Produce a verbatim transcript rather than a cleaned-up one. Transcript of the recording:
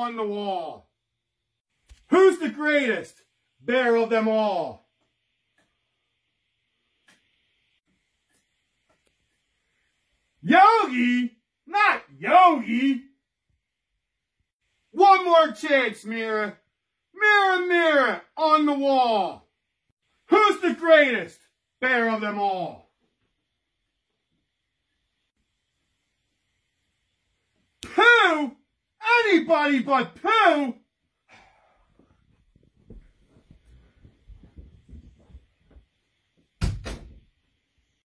on the wall? Who's the greatest bear of them all? Yogi? Not Yogi. One more chance, mirror. Mirror, mirror on the wall. Who's the greatest bear of them all? Pooh? Anybody but Pooh?